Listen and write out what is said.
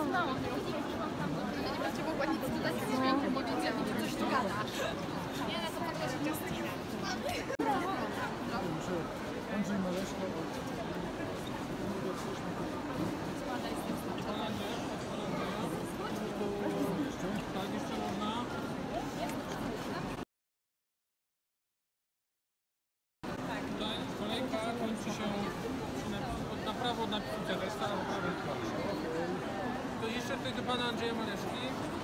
poznałam ją. Nie będzie mogła nic dodać z dźwiękiem, bo widzę, że coś tu gadasz. Nie, to podchodzi Justina. Andrzej Maleszko od... Tak, jeszcze można. Tutaj kolejka kończy się na prawo od napisu Teresa, a prawo. To jeszcze tutaj do pana Andrzeja Maleszki.